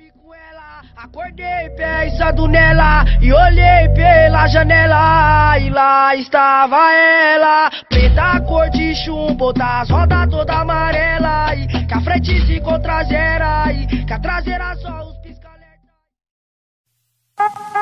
com ela, acordei pensando nela e olhei pela janela e lá estava ela, preta cor de chumbo, das rodas toda amarela e que a frente se encontra zero e que a traseira só os pisca-alerta.